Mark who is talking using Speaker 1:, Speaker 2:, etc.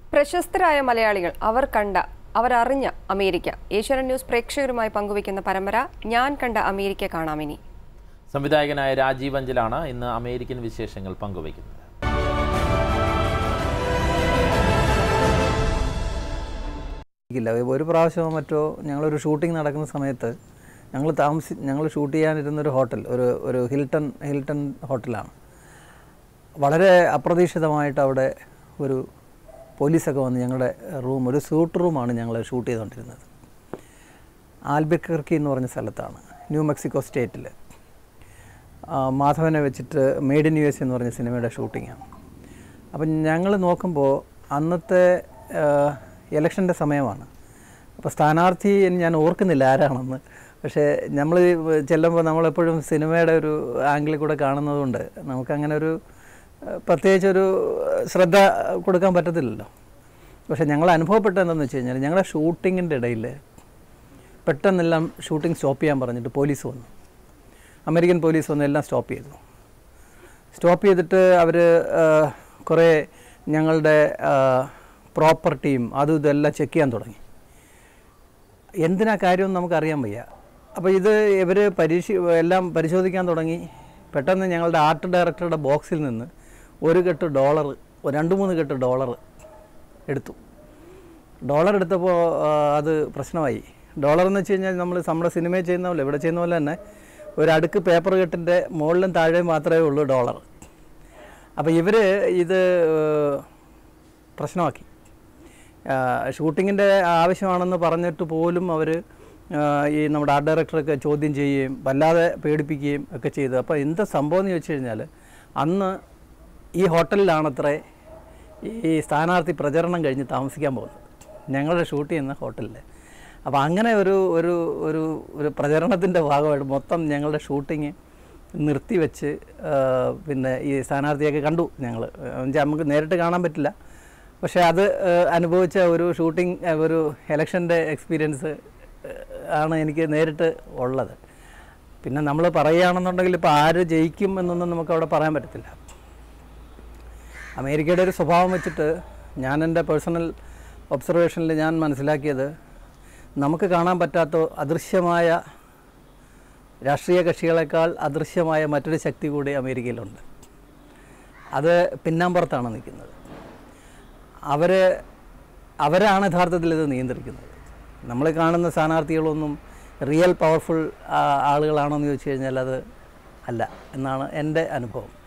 Speaker 1: പ്രശസ്തരായ മലയാളികൾ അവരറിഞ്ഞ അമേരിക്ക ഏഷ്യാനെറ്റ് ന്യൂസ് പ്രേക്ഷകരുമായി പങ്കുവയ്ക്കുന്ന പരമ്പര ഞാൻ കണ്ട അമേരിക്ക കാണാമിനി.
Speaker 2: സംവിധായകനായ രാജീവ് അഞ്ചലാണ് ഇന്ന് അമേരിക്കൻ വിശേഷങ്ങൾ പങ്കുവയ്ക്കുന്നത്.
Speaker 3: ഒരു പ്രാവശ്യമോ മറ്റോ ഞങ്ങളൊരു ഷൂട്ടിംഗ് നടക്കുന്ന സമയത്ത് ഞങ്ങൾ ഷൂട്ട് ചെയ്യാനിരുന്നൊരു ഹോട്ടൽ ഒരു ഹിൽട്ടൺ ഹോട്ടലാണ്. വളരെ അപ്രതീക്ഷിതമായിട്ട് അവിടെ ഒരു പോലീസൊക്കെ വന്ന് ഞങ്ങളുടെ ഒരു സ്യൂട്ട് റൂമാണ് ഞങ്ങൾ ഷൂട്ട് ചെയ്തുകൊണ്ടിരുന്നത്. ആൽബക്കർക്കി എന്ന് പറഞ്ഞ സ്ഥലത്താണ്, ന്യൂ മെക്സിക്കോ സ്റ്റേറ്റിൽ. മാധവനെ വെച്ചിട്ട് മെയ്ഡ് ഇൻ US എന്ന് പറഞ്ഞ സിനിമയുടെ ഷൂട്ടിങ്ങാണ്. അപ്പം ഞങ്ങൾ നോക്കുമ്പോൾ അന്നത്തെ ഇലക്ഷൻ്റെ സമയമാണ്. അപ്പോൾ സ്ഥാനാർത്ഥി ഞാൻ ഓർക്കുന്നില്ല ആരാണെന്ന്. പക്ഷേ നമ്മൾ ചെല്ലുമ്പോൾ നമ്മളെപ്പോഴും സിനിമയുടെ ഒരു ആംഗിളിൽ കൂടെ കാണുന്നതുകൊണ്ട് നമുക്കങ്ങനെ ഒരു പ്രത്യേകിച്ചൊരു ശ്രദ്ധ കൊടുക്കാൻ പറ്റത്തില്ലല്ലോ. പക്ഷേ ഞങ്ങൾ അനുഭവപ്പെട്ടത് എന്താണെന്ന് വെച്ച് കഴിഞ്ഞാൽ ഞങ്ങളുടെ ഷൂട്ടിങ്ങിൻ്റെ ഇടയിൽ പെട്ടെന്നെല്ലാം ഷൂട്ടിംഗ് സ്റ്റോപ്പ് ചെയ്യാൻ പറഞ്ഞിട്ട് പോലീസ് വന്നു, അമേരിക്കൻ പോലീസ് വന്ന് എല്ലാം സ്റ്റോപ്പ് ചെയ്തിട്ട് അവർ കുറേ ഞങ്ങളുടെ പ്രോപ്പർട്ടിയും അതും ഇതെല്ലാം ചെക്ക് ചെയ്യാൻ തുടങ്ങി. എന്തിനാ കാര്യമെന്ന് നമുക്കറിയാൻ വയ്യ. അപ്പോൾ ഇവർ എല്ലാം പരിശോധിക്കാൻ തുടങ്ങി. പെട്ടെന്ന് ഞങ്ങളുടെ ആർട്ട് ഡയറക്ടറുടെ ബോക്സിൽ നിന്ന് $1 കെട്ട്, 2-3 കെട്ട് ഡോളർ എടുത്തു. ഡോളർ എടുത്തപ്പോൾ അത് പ്രശ്നമായി. ഡോളർ എന്ന് വെച്ച് കഴിഞ്ഞാൽ നമ്മുടെ സിനിമയിൽ ചെയ്യുന്ന പോലെ ഇവിടെ ചെയ്യുന്ന പോലെ തന്നെ ഒരു അടുക്ക് പേപ്പർ കെട്ടിൻ്റെ മുകളിലും താഴെയും മാത്രമേ ഉള്ളൂ ഡോളർ. അപ്പോൾ ഇവർ ഇത് പ്രശ്നമാക്കി. ഷൂട്ടിങ്ങിൻ്റെ ആവശ്യമാണെന്ന് പറഞ്ഞിട്ട് പോലും അവർ ഈ നമ്മുടെ ആർട്ട് ഡയറക്ടറൊക്കെ ചോദ്യം ചെയ്യുകയും വല്ലാതെ പേടിപ്പിക്കുകയും ഒക്കെ ചെയ്തു. അപ്പോൾ എന്താ സംഭവം എന്ന് ചോദിച്ചു കഴിഞ്ഞാൽ അന്ന് ഈ ഹോട്ടലിലാണത്രേ ഈ സ്ഥാനാർത്ഥി പ്രചരണം കഴിഞ്ഞ് താമസിക്കാൻ പോകുന്നത്, ഞങ്ങളുടെ ഷൂട്ട് ചെയ്യുന്ന ഹോട്ടലിൽ. അപ്പോൾ അങ്ങനെ ഒരു പ്രചരണത്തിൻ്റെ ഭാഗമായിട്ട് മൊത്തം ഞങ്ങളുടെ ഷൂട്ടിങ് നിർത്തിവെച്ച് പിന്നെ ഈ സ്ഥാനാർത്ഥിയൊക്കെ കണ്ടു ഞങ്ങൾ. നമുക്ക് നേരിട്ട് കാണാൻ പറ്റില്ല, പക്ഷേ അത് അനുഭവിച്ച ഒരു ഷൂട്ടിംഗ് ഒരു ഇലക്ഷൻ്റെ എക്സ്പീരിയൻസ് ആണ് എനിക്ക് നേരിട്ട് ഉള്ളത്. പിന്നെ നമ്മൾ പറയുകയാണെന്നുണ്ടെങ്കിൽ ഇപ്പോൾ ആര് ജയിക്കും എന്നൊന്നും നമുക്കവിടെ പറയാൻ പറ്റത്തില്ല. അമേരിക്കയുടെ ഒരു സ്വഭാവം വെച്ചിട്ട് ഞാൻ എൻ്റെ പേഴ്സണൽ ഒബ്സർവേഷനിൽ ഞാൻ മനസ്സിലാക്കിയത്, നമുക്ക് കാണാൻ പറ്റാത്ത അദൃശ്യമായ രാഷ്ട്രീയ കക്ഷികളെക്കാൾ അദൃശ്യമായ മറ്റൊരു ശക്തി കൂടി അമേരിക്കയിലുണ്ട്. അത് പിന്നാമ്പുറത്താണ് നിൽക്കുന്നത്. അവരാണ് യഥാർത്ഥത്തിൽ ഇത് നിയന്ത്രിക്കുന്നത്. നമ്മൾ കാണുന്ന സ്ഥാനാർത്ഥികളൊന്നും റിയൽ പവർഫുൾ ആളുകളാണോ എന്ന് ചോദിച്ചു കഴിഞ്ഞാൽ അത് അല്ല എന്നാണ് എൻ്റെ അനുഭവം.